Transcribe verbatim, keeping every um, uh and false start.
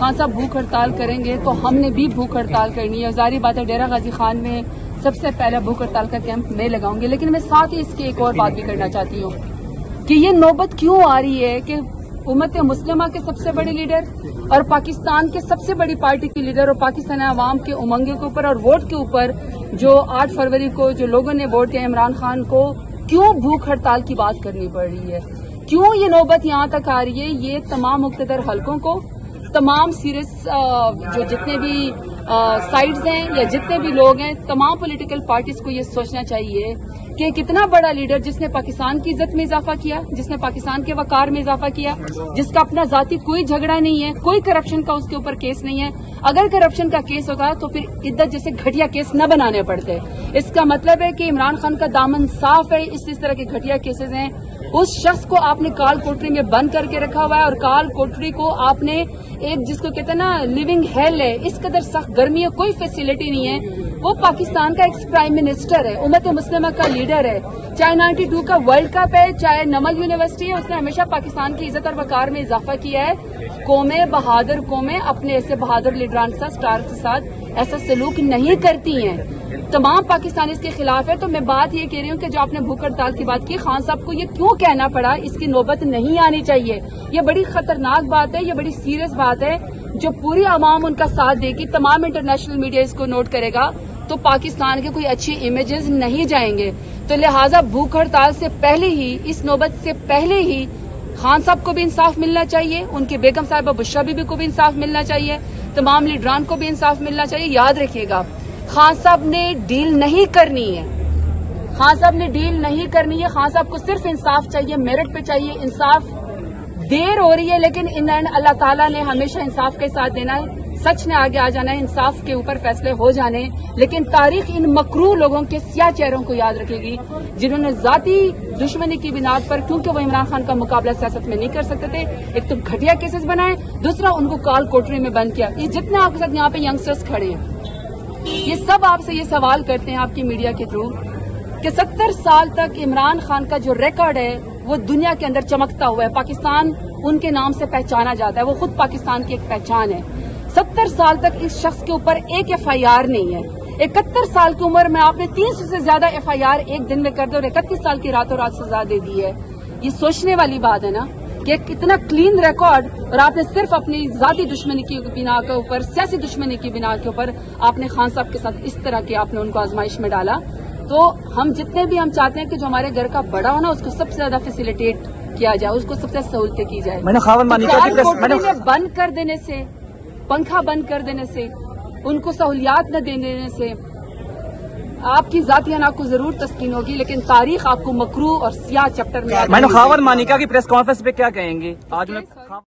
خان صاحب بھوک ہڑتال کریں گے تو ہم نے بھی بھوک ہڑتال کرنی ہے. ظاہری بات ہے ڈیرہ غازی خان میں سب سے پہلا بھوک ہڑتال کا کیمپ میں لگاؤں گی. لیکن میں ساتھ ہی اس کی ایک اور بات بھی کرنا چاہتی ہوں کہ یہ نوبت کیوں آ رہی ہے کہ امت مسلمہ کے سب سے بڑے لیڈر اور پاکستان کے سب سے بڑی پارٹی کے لیڈر اور پاکستان عوام کے امنگوں کے اوپر اور ووٹ کے اوپر جو آٹھ فروری کو جو لوگوں نے ووٹ دیا عمران خان کو, کیوں بھوک ہڑتال کی بات کرنی پڑ رہی ہے, کیوں یہ نوبت یہاں تک آ رہی ہے. یہ تمام مقتدر حلقوں کو, تمام سیریس جو جتنے بھی سائڈز ہیں یا جتنے بھی لوگ ہیں, تمام پولیٹیکل پارٹیز کو یہ سوچنا چاہیے کہ کتنا بڑا لیڈر جس نے پاکستان کی عزت میں اضافہ کیا, جس نے پاکستان کے وقار میں اضافہ کیا, جس کا اپنا ذاتی کوئی جھگڑا نہیں ہے, کوئی کرپشن کا اس کے اوپر کیس نہیں ہے. اگر کرپشن کا کیس ہوتا تو پھر عدت جیسے گھٹیا کیس نہ بنانے پڑتے. اس کا مطلب ہے کہ عمران خان کا دامن صاف ہے. اس اس طرح کے گھٹیا کیسز ہیں. اس شخص کو آپ نے کال کوٹری میں بند کر کے رکھا ہوا ہے اور کال کوٹری کو آپ نے ایک جس کو کہتے ہیں نا لیونگ ہیل ہے, اس قدر سخت گرمی ہے, کوئی فیسلٹی نہیں ہے. وہ پاکستان کا ایکس پرائم منسٹر ہے, امت مسلمہ کا لیڈر ہے, چاہے نائنٹی ٹو کا ورلڈ کپ ہے, چاہے نمل یونیورسٹی ہے, اس نے ہمیشہ پاکستان کی عزت اور وقار میں اضافہ کیا ہے. قومیں بہادر قومیں اپنے ایسے بہادر لیڈران کے ساتھ اسٹار کے ساتھ ایسا سلوک نہیں کرتی ہیں. تمام پاکستانی اس کے خلاف ہے. تو میں بات یہ کہہ رہی ہوں کہ جو آپ نے بھوک ہڑتال کی بات کی, خان صاحب کو یہ کیوں کہنا پڑا, اس کی نوبت نہیں آنی چاہیے. یہ بڑی خطرناک بات ہے, یہ بڑی سیریس بات ہے. جو پوری عوام ان کا ساتھ دے گی, تمام انٹرنیشنل میڈیا اس کو نوٹ کرے گا, تو پاکستان کے کوئی اچھی امیجز نہیں جائیں گے. تو لہٰذا بھوک ہڑتال سے پہلے ہی, اس نوبت سے پہلے ہی خان صاحب کو بھی انصاف ملنا چاہیے, ان کے بیگم صاحبہ بشرا بی بی کو بھی انصاف ملنا چاہیے, تمام لیڈران کو بھی انصاف ملنا چاہیے. یاد رکھیے گا, خان صاحب نے ڈیل نہیں کرنی ہے, خان صاحب نے ڈیل نہیں کرنی ہے. خان صاحب کو صرف انصاف چاہیے, میرٹ پہ چاہیے انصاف. دیر ہو رہی ہے لیکن ان اللہ تعالیٰ نے ہمیشہ انصاف کے ساتھ دینا ہے, سچ نے آگے آ جانا ہے, انصاف کے اوپر فیصلے ہو جانے. لیکن تاریخ ان مکروہ لوگوں کے سیاہ چہروں کو یاد رکھے گی جنہوں نے ذاتی دشمنی کی بنیاد پر, کیونکہ وہ عمران خان کا مقابلہ سیاست میں نہیں کر سکتے تھے, ایک تو گھٹیا کیسز بنائے, دوسرا ان کو کال کوٹری میں بند کیا. یہ جتنے آپ کے ساتھ یہاں پہ ینگسٹرز کھڑے ہیں, یہ سب آپ سے یہ سوال کرتے ہیں آپ کی میڈیا کے تھرو کہ ستر سال تک عمران خان کا جو ریکارڈ ہے وہ دنیا کے اندر چمکتا ہوا ہے. پاکستان ان کے نام سے پہچانا جاتا ہے, وہ خود پاکستان کی ایک پہچان ہے. ستر سال تک اس شخص کے اوپر ایک ایف آئی آر نہیں ہے. اکہتر سال کی عمر میں آپ نے تین سو سے زیادہ ایف آئی آر ایک دن میں کر دے اور اکتیس سال کی راتوں رات سزا دے دی ہے. یہ سوچنے والی بات ہے نا کہ اتنا کلین ریکارڈ, اور آپ نے صرف اپنی ذاتی دشمنی کی بنا کے اوپر, سیاسی دشمنی کی بنا کے اوپر آپ نے خان صاحب کے ساتھ اس طرح کے آپ نے ان کو آزمائش میں ڈالا. تو ہم جتنے بھی ہم چاہتے ہیں کہ جو ہمارے گھر کا بڑا ہونا اس کو سب سے زیادہ فیسیلیٹیٹ کیا جائے, اس کو سب سے سہولتیں کی جائے. بند کر دینے سے, پنکھا بند کر دینے سے, ان کو سہولیات نہ دینے سے آپ کی ذاتی انا کو ضرور تسکین ہوگی, لیکن تاریخ آپ کو مکروہ اور سیاہ چیپٹر میں. میں نے خاور مانیکا کی پریس کانفرنس پہ کیا کہیں گے آج میں